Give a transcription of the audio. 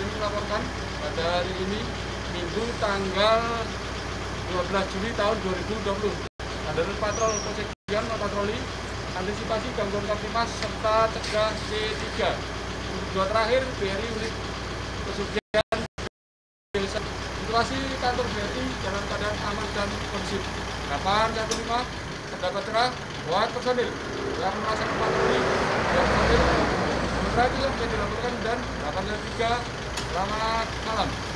ini melaporkan pada hari ini Minggu tanggal 12 Juli tahun 2020. Ada patrol Polsek patroli antisipasi gangguan Kamtimas serta cegah C3. Untuk dua terakhir BRI unit Pesugihan Desa. Situasi kantor BRI dalam keadaan aman dan kondusif. 815 terdapat cerah buat personil yang melaksanakan patroli dan personil. Sementara itu yang bisa dilaporkan dan 813 selamat malam.